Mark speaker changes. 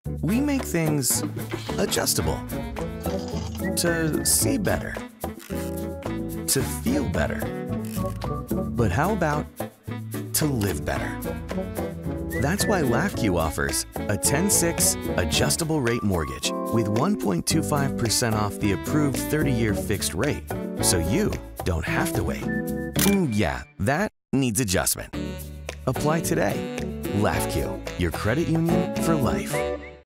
Speaker 1: We make things adjustable to see better, to feel better. But how about to live better? That's why LAFCU offers a 10-6 adjustable rate mortgage with 1.25% off the approved 30-year fixed rate, so you don't have to wait. Yeah, that needs adjustment. Apply today. LAFCU, your credit union for life.